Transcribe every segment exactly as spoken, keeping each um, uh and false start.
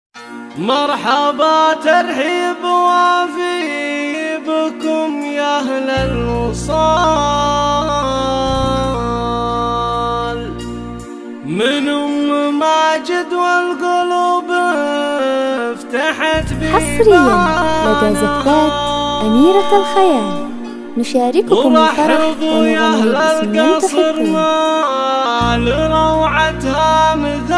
مرحبا ترحيب وافي بكم يا أهل الوصال، من أم ماجد والقلوب افتحت بيبان. حصريا لدى زفات أميرة الخيال نشارككم الفرح ونغني باسم من تحبون. لروعتها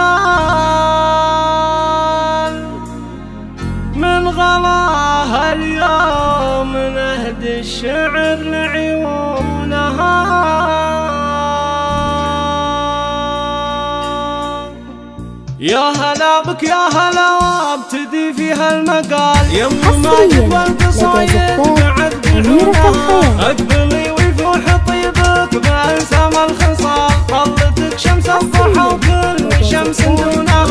مثال، من غلاها اليوم نهدي الشعر لعيونها. يا هلا بك يا هلا وابتدي فيها المقال، يم ماجد والقصايد بعد بحورها. اقبلي ويفوح طيبك بأنسام الخصال، طلتك شمس الضحى وكل شمس دونها.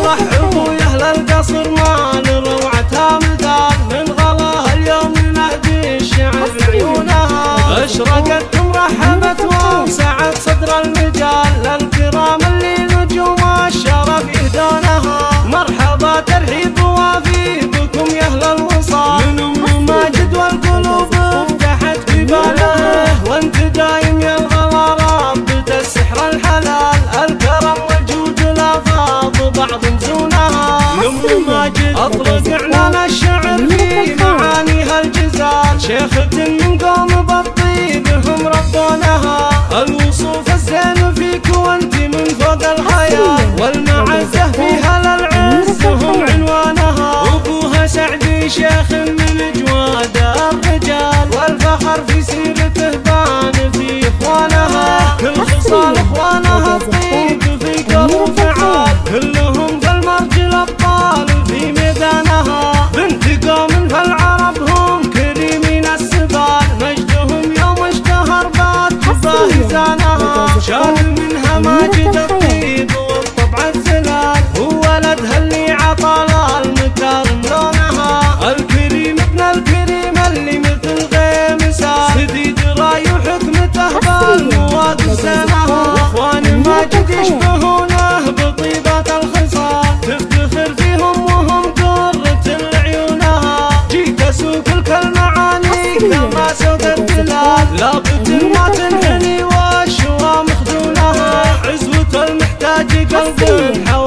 رحبوا يا اهل القصر ما لروعتها مثال، من غلاها اليوم نهدي الشعر لعيونها. اشرقت مرحبت ووسعت صدر المجال، للكرام اللي نجوم الشرف يهدونها. مرحبا ترحيب وافي بكم يا اهل الوصال، من ام ماجد والقلوب فتحت بباله. وانت دايم يا الغلا رابط السحر الحلال، الكرم والجود الافاض بعض مزونها. ام ماجد اطلق اعلان الشعر في معانيها الجزال، شيخة من قوم بالطيب هم ربونها. الوصوف الزين فيك وانت من فوق الخيال، والمعزة فيها للعز هم عنوانها. ابوها سعدي شيخ من جواد الرجال، والفخر في سيرته بان في اخوانها. كل خصال اخوانها الطيب في قلب فعال، كلهم في المرج الابطال في ميدانها. بنت قوم فالعرب هم كريمين السبال، مجدهم يوم اشتهر بات باهزانها. شال منها ماجد الطيب والطبع الزلال، وولدها اللي عطى المكارم لونها. الكريم ابن الكريم اللي مثل غيمسان، سديد راي وحكمته بالمواقف سنها. اخوان ماجد يشبهونه بطيبة الخصال، تفتخر فيهم وهم قرة لعيونها. جيت اسوق لك المعاني كما سوق الدلال، لابد ما تنحني والشوى مخدونها. عزوة المحتاج قلب